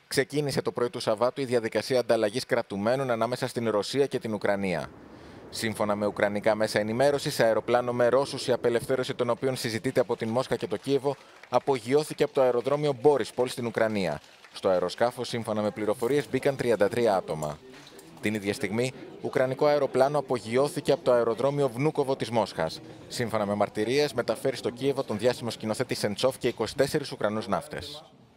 Ξεκίνησε το πρωί του Σαββάτου η διαδικασία ανταλλαγής κρατουμένων ανάμεσα στην Ρωσία και την Ουκρανία. Σύμφωνα με ουκρανικά μέσα ενημέρωσης, αεροπλάνο με Ρώσους, η απελευθέρωση των οποίων συζητείται από την Μόσχα και το Κίεβο, απογειώθηκε από το αεροδρόμιο Μπόρισπολ στην Ουκρανία. Στο αεροσκάφος, σύμφωνα με πληροφορίες, μπήκαν 33 άτομα. Την ίδια στιγμή, ουκρανικό αεροπλάνο απογειώθηκε από το αεροδρόμιο Βνούκοβο της Μόσχας. Σύμφωνα με μαρτυρίες, μεταφέρει στο Κίεβο τον διάσημο σκηνοθέτη Σεντσόφ και 24 Ουκρανούς ναύτες.